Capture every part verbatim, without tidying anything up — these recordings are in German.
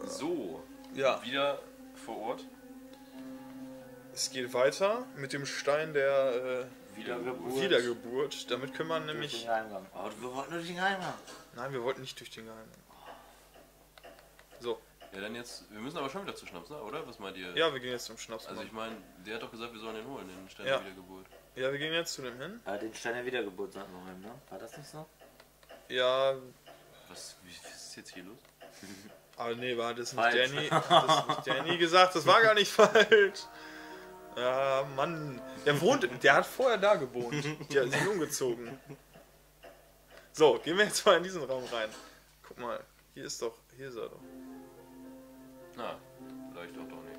So, Ja. wieder vor Ort. Es geht weiter mit dem Stein der äh, Wiedergeburt. Wiedergeburt. Damit können wir Durch nämlich... den Geheimgang. Oh, wir wollten nur durch den Geheimgang. Nein, wir wollten nicht durch den Geheimgang. So. Ja, dann jetzt, wir müssen aber schon wieder zu Schnaps, ne? Oder? Was meint ihr? Ja, wir gehen jetzt zum Schnaps. Also ich meine, der hat doch gesagt, wir sollen den holen, den Stein Ja. der Wiedergeburt. Ja, wir gehen jetzt zu dem hin. Ah, den Stein der Wiedergeburt sollten wir holen, ne? War das nicht so? Ja, Was, wie, was ist jetzt hier los? aber nee, war das nicht Falsch. Danny? Hat das nicht Danny gesagt? Das war gar nicht falsch. Ja, Mann. Der wohnt, der hat vorher da gewohnt. Die hat sich umgezogen. So, gehen wir jetzt mal in diesen Raum rein. Guck mal, hier ist doch, hier ist er doch. Na, vielleicht auch doch nicht.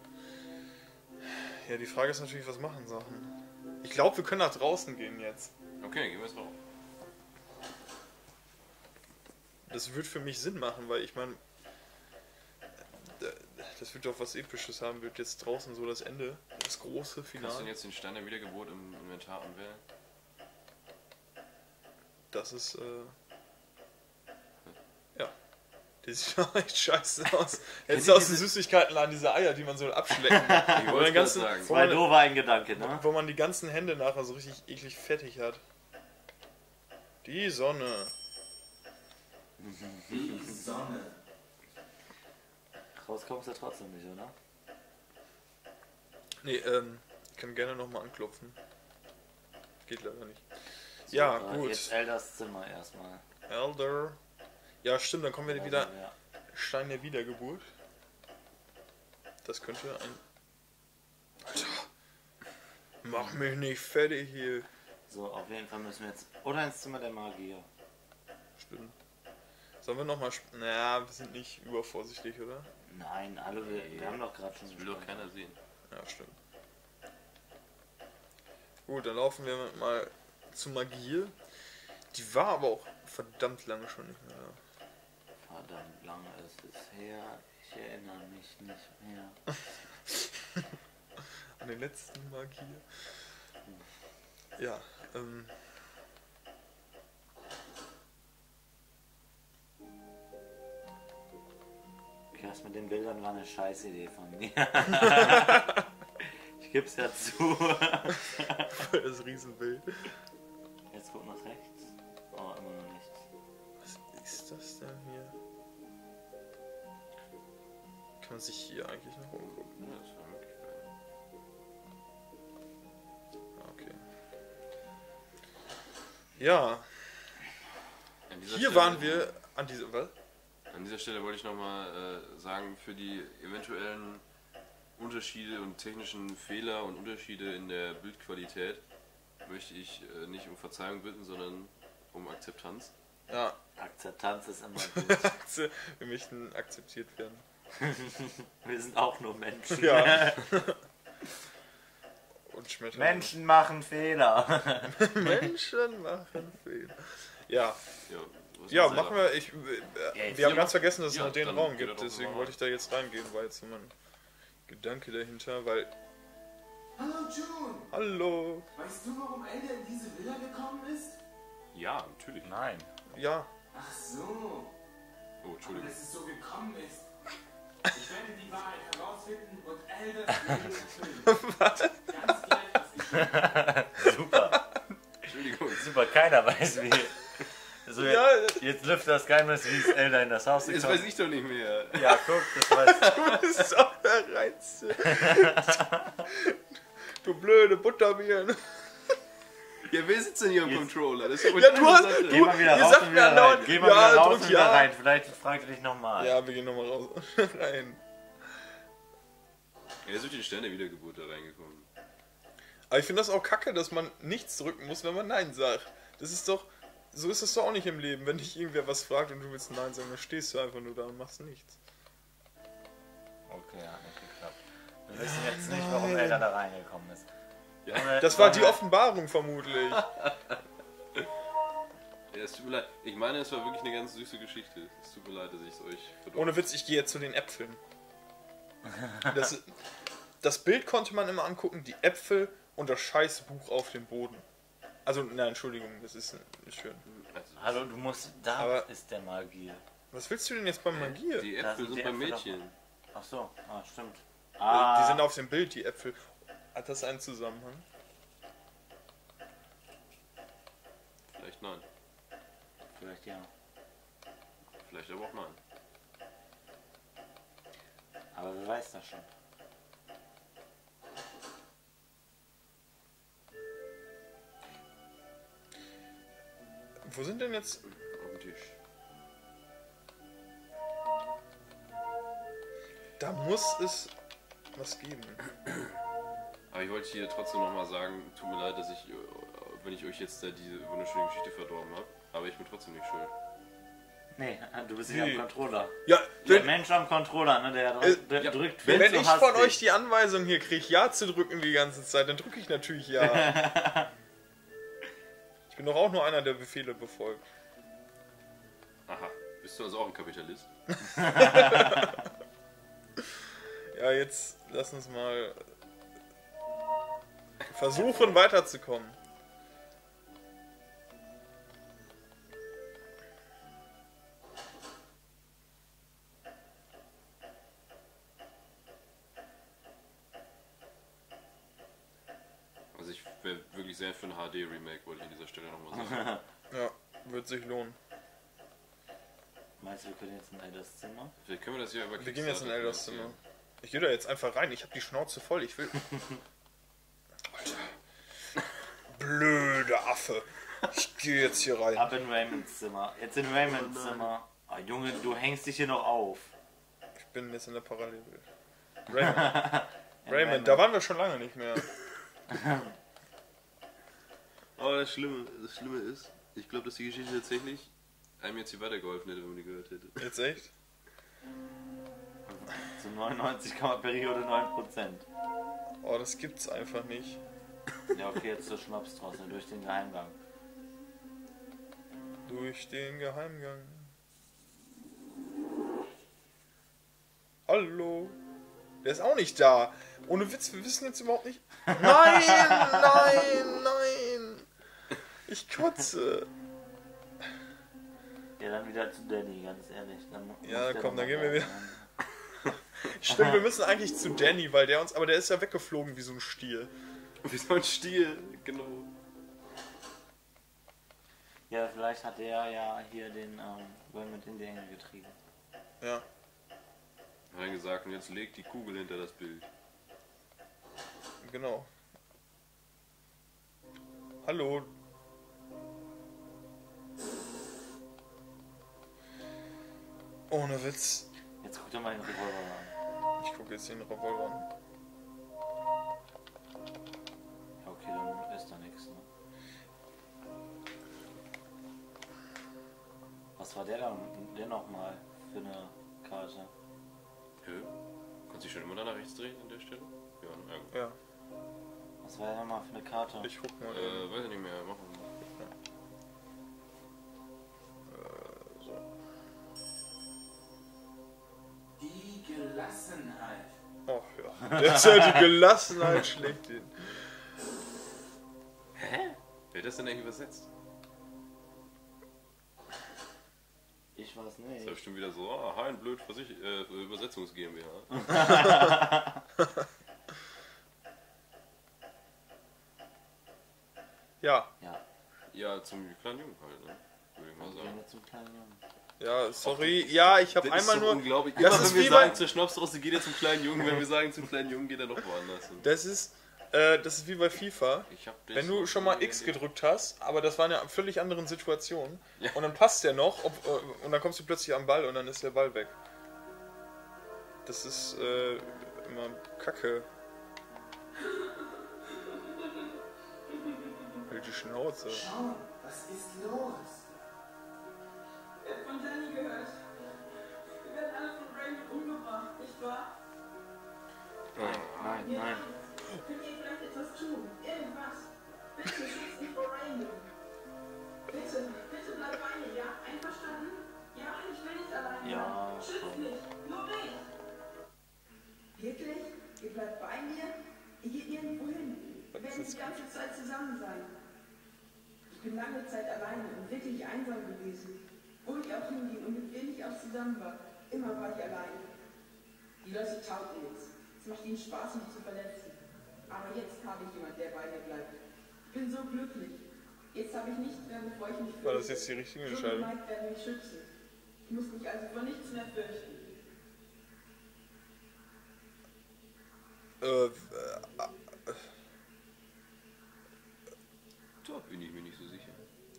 Ja, die Frage ist natürlich, was machen Sachen? Ich glaube, wir können nach draußen gehen jetzt. Okay, gehen wir jetzt rauf. Das wird für mich Sinn machen, weil ich meine, das wird doch was Episches haben, wird jetzt draußen so das Ende, das große Kannst du denn Finale. jetzt den Stein der Wiedergeburt im Inventar anwählen? Das ist, äh, ja, der sieht doch echt scheiße aus. Jetzt aus den Süßigkeitenladen diese Eier, die man so abschlecken. Ich Wo wollte man, es ganzen, gerade sagen. wo, Zwei man, doofe ein Gedanke, ne? wo man die ganzen Hände nachher so richtig eklig fettig hat. Die Sonne. Die Sonne. Rauskommst du ja trotzdem nicht, oder? Nee, ähm, ich kann gerne nochmal anklopfen. Geht leider nicht. Ja, So, äh, gut. Jetzt Elders Zimmer erstmal. Elder. Ja, stimmt, dann kommen wir wieder. Also, ja. Stein der Wiedergeburt. Das könnte ein... Alter. Mach mich nicht fertig hier. So, auf jeden Fall müssen wir jetzt. Oder ins Zimmer der Magier. Stimmt. Sollen wir nochmal... Naja, wir sind nicht übervorsichtig, oder? Nein, alle, wir, wir haben doch gerade schon. Das will doch keiner sehen. Ja, stimmt. Gut, dann laufen wir mal zu Magie. Die war aber auch verdammt lange schon nicht mehr da. Verdammt lange ist es her. Ich erinnere mich nicht mehr. An den letzten Magier. Ja, ähm... Okay, das mit den Bildern war eine scheiß Idee von mir. Ich geb's ja zu. das Riesenbild. Jetzt guck nach rechts. Oh, immer noch nichts. Was ist das denn hier? Kann man sich hier eigentlich noch umgucken? Ja, das war wirklich geil. Ah, okay. Ja, An dieser hier Stelle- waren wir an dieser... Was? An dieser Stelle wollte ich nochmal äh, sagen, für die eventuellen Unterschiede und technischen Fehler und Unterschiede in der Bildqualität möchte ich äh, nicht um Verzeihung bitten, sondern um Akzeptanz. Ja, Akzeptanz ist immer gut. wir möchten akzeptiert werden. Wir sind auch nur Menschen. Ja. Und Schmetterlinge. Menschen machen Fehler. Menschen machen Fehler. Ja, Ja, was ja, ist machen selber? wir. Ich, äh, jetzt wir haben hier ganz vergessen, dass es ja, noch den dann Raum geht gibt, er doch deswegen mal wollte ich da jetzt reingehen, war jetzt so mein Gedanke dahinter, weil. Hallo June! Hallo! Weißt du, warum Elder in diese Villa gekommen ist? Ja, natürlich. Nein. Ja, Ach so. Oh, Aber Entschuldigung. dass es so gekommen ist. Ich werde die Wahrheit herausfinden und Elders Willen erfüllen. Ganz gleich, was ich Super. Entschuldigung. Super, keiner weiß wie. So, Ja. jetzt lüftet das Geheimnis, wie es Elder in das Haus Das gekommen weiß ich doch nicht mehr. Ja, guck, das weiß du bist auch der Reinste. Du blöde Butterbieren. Ja, wer sitzt denn hier am Jetzt- Controller? Das ist doch Ja, du hast- Sache. Geh mal wieder Ihr raus sagt und mir wieder andauernd, rein. Geh mal ja, wieder raus drück und wieder ja. rein. Vielleicht fragt er dich nochmal. Ja, wir gehen nochmal raus. Rein. Er ist durch die Sterne Wiedergeburt da reingekommen. Aber ich finde das auch kacke, dass man nichts drücken muss, wenn man Nein sagt. Das ist doch. So ist es doch auch nicht im Leben. Wenn dich irgendwer was fragt und du willst Nein sagen, dann stehst du einfach nur da und machst nichts. Okay, hat nicht geklappt. Wir wissen jetzt nicht, warum Elder da reingekommen ist. Ja, Das war die Offenbarung vermutlich. ja, es tut mir leid. Ich meine, es war wirklich eine ganz süße Geschichte. Es tut mir leid, dass ich es euch verdorben Ohne Witz, ich gehe jetzt zu den Äpfeln. Das, das Bild konnte man immer angucken, die Äpfel und das scheiß Buch auf dem Boden. Also, nein, Entschuldigung, das ist, ist schön. Also, Hallo, du musst. Da Aber- ist der Magier. Was willst du denn jetzt beim Magier? Die Da Äpfel sind sind die beim Äpfel Mädchen. Ach so, ah, stimmt. Äh, Ah, Die sind auf dem Bild, die Äpfel. Hat das einen Zusammenhang? Vielleicht nein. vielleicht ja. Vielleicht aber auch nein. Aber wer weiß das schon. Wo sind denn jetzt... Auf dem Tisch. Da muss es was geben. Aber ich wollte hier trotzdem nochmal sagen, tut mir leid, dass ich, äh, wenn ich euch jetzt da diese wunderschöne Geschichte verdorben habe, aber ich bin trotzdem nicht schuld. Nee, du bist nicht Nee. am Controller. Ja, Der wenn, Mensch am Controller, ne? Der, Äh, drückt- der ja, drückt viel wenn zu ich von hastig. euch die Anweisung hier kriege, Ja zu drücken die ganze Zeit, dann drücke ich natürlich Ja. Ich bin doch auch nur einer, der Befehle befolgt. Aha, bist du also auch ein Kapitalist? Ja, jetzt lass uns mal versuchen weiterzukommen. Also ich wäre wirklich sehr für ein H D-Remake, wollte ich an dieser Stelle nochmal sagen. Ja, wird sich lohnen. Meinst du, wir können jetzt in Elders Zimmer? Vielleicht können wir das ja über Wir gehen jetzt in Kickstarter Elders finanzieren. Zimmer. Ich gehe da jetzt einfach rein, ich habe die Schnauze voll, ich will... Alter. Blöde Affe. Ich gehe jetzt hier rein. Ab in Raymonds Zimmer. Jetzt in Raymonds Zimmer. Ah, Junge, du hängst dich hier noch auf. Ich bin jetzt in der Parallelwelt. Raymond. Raymond, da waren wir schon lange nicht mehr. Aber das Schlimme, das Schlimme ist, ich glaube, dass die Geschichte tatsächlich einem jetzt hier weitergeholfen hätte, wenn man die gehört hätte. Jetzt echt? Zu neunundneunzig Komma Periode neun Prozent. Oh, das gibt's einfach nicht. Ja, okay, jetzt zur Schnapsdrossel durch den Geheimgang. Durch den Geheimgang. Hallo? Der ist auch nicht da. Ohne Witz, wir wissen jetzt überhaupt nicht... Nein, nein, nein. Ich kotze. Ja, dann wieder zu Danny, ganz ehrlich. Dann muss Ja, der komm, noch dann mal gehen wir wieder. rein. Stimmt, wir müssen eigentlich zu Danny, weil der uns... Aber der ist ja weggeflogen wie so ein Stier. Wie so ein Stiel, genau. Ja, vielleicht hat er ja hier den ähm, Raymond in die Enge getrieben. Ja. Reingesagt und jetzt legt die Kugel hinter das Bild. Genau. Hallo. Ohne Witz. Jetzt guck dir mal den Revolver an. Ich gucke jetzt den Revolver an. Ja, okay, dann ist da nichts, ne? Was war der dann, der nochmal für eine Karte? Hä? Kannst du dich schon immer nach rechts drehen an der Stelle? Ja, ne? Ja. Ja, Was war der nochmal für eine Karte? ich guck mal. Äh, weiß ich nicht mehr, machen wir mal. Äh, so. Die Gelassenheit. Ach ja. Der ist ja die Gelassenheit schlägt ihn. Hä? Wer hat das denn eigentlich übersetzt? Ich weiß Das ist ja nicht. bestimmt wieder so, ah, Hein blöd Versich äh, Übersetzungs GmbH. Ja, Ja, Ja, zum kleinen Jungen halt, ne? Würde ich mal dann gehen sagen. wir zum kleinen Jungen. ja, sorry. Ja, ich habe Das ist einmal so nur... unglaublich. Das Immer ist wenn wie wir bei- sagen zur Schnapsdrossel geht er zum kleinen Jungen, wenn wir sagen zum kleinen Jungen geht er noch woanders hin. Das ist... Äh, das ist wie bei FIFA. Ich hab das Wenn du noch schon mal nie X erlebt. gedrückt hast, aber das war in einer völlig anderen Situation. Ja. Und dann passt der noch ob, äh, und dann kommst du plötzlich am Ball und dann ist der Ball weg. Das ist äh, immer Kacke. Halt die Schnauze. Schau, was ist los? Er hat von Danny gehört. Wir werden alle von Raymond umgebracht, nicht wahr? Nein, nein, nein. Könnt ihr vielleicht etwas tun? Irgendwas? Bitte schützt mich vor Raymond. Bitte, bitte bleib bei mir, ja? Einverstanden? Ja, ich will nicht alleine Ja, sein. Schützt schon. mich, nur mich. Wirklich? Ihr bleibt bei mir? Ihr geht nirgendwo hin. Wir werden die ganze Zeit zusammen sein. Ich bin lange Zeit alleine und wirklich einsam gewesen. Wo ich auch hinging und mit wem ich auch zusammen war, immer war ich allein. Die Leute taugen nichts. Es macht ihnen Spaß, mich zu verletzen. Aber jetzt habe ich jemand, der bei mir bleibt. Ich bin so glücklich. Jetzt habe ich nichts mehr, bevor ich mich fürchte. War das jetzt die richtige Entscheidung? So Mike werden mich schützen. Ich muss mich also vor nichts mehr fürchten. Äh, äh, Da bin ich mir nicht so sicher.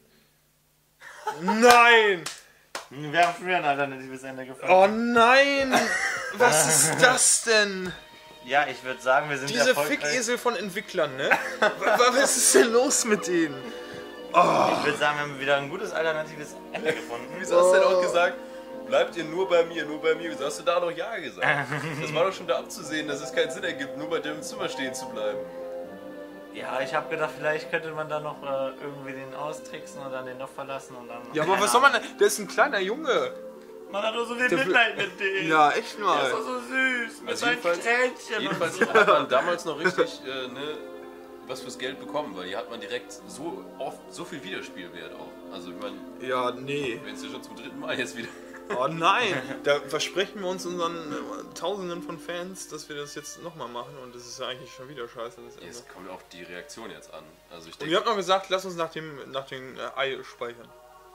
nein! Wir haben früher ein alternatives Ende gefunden. Oh nein! Was ist das denn? Ja, ich würde sagen, wir sind Diese erfolgreich. Fickesel von Entwicklern, ne? Was ist denn los mit denen? Ich würde sagen, wir haben wieder ein gutes alternatives Ende gefunden. Wieso hast du denn auch gesagt, bleibt ihr nur bei mir, nur bei mir? Wieso hast du da noch Ja gesagt? Das war doch schon da abzusehen, dass es keinen Sinn ergibt, nur bei dem Zimmer stehen zu bleiben. Ja, ich habe gedacht, vielleicht könnte man da noch äh, irgendwie den austricksen und dann den noch verlassen und dann... Ja, aber was soll man denn? Der ist ein kleiner Junge. Man hat doch so viel Der Mitleid mit dem. Ja, echt Der ist doch mal. so süß, mit Also seinen jedenfalls- Tränchen Jedenfalls und so. hat man damals noch richtig äh, ne, was fürs Geld bekommen, weil die hat man direkt so oft, so viel Wiederspielwert auch. Also ich meine, Ja, nee. wenn es ja schon zum dritten Mal jetzt wieder... Oh nein! Da versprechen wir uns unseren äh, Tausenden von Fans, dass wir das jetzt nochmal machen und das ist ja eigentlich schon wieder scheiße. Das Ende. Jetzt kommt auch die Reaktion jetzt an. Also ich Und ihr denke, habt noch gesagt, lass uns nach dem, nach dem äh, Ei speichern.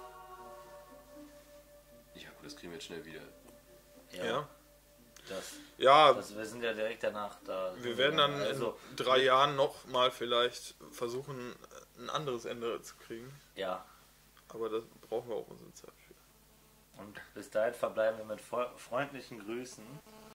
ja gut, das kriegen wir jetzt schnell wieder. Ja, Ja. Das, Ja, das, wir sind ja direkt danach da. wir werden dann Also, in drei Jahren nochmal vielleicht versuchen, ein anderes Ende zu kriegen. ja. Aber da brauchen wir auch unsere Zeit für. Und bis dahin verbleiben wir mit fre- freundlichen Grüßen.